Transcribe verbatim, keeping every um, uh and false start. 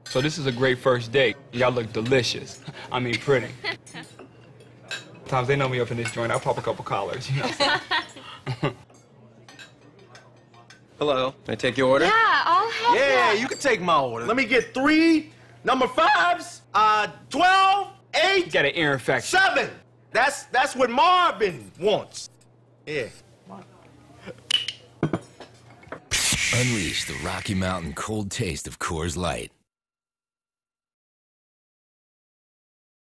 So this is a great first date. Y'all look delicious. I mean, pretty. Sometimes they know me up in this joint. I'll pop a couple collars, you know. Hello. Can I take your order? Yeah, I'll have Yeah, that. you can take my order. Let me get three number fives, uh, twelve, eight, You got an ear infection. seven. That's that's what Marvin wants. Yeah. Unleash the Rocky Mountain cold taste of Coors Light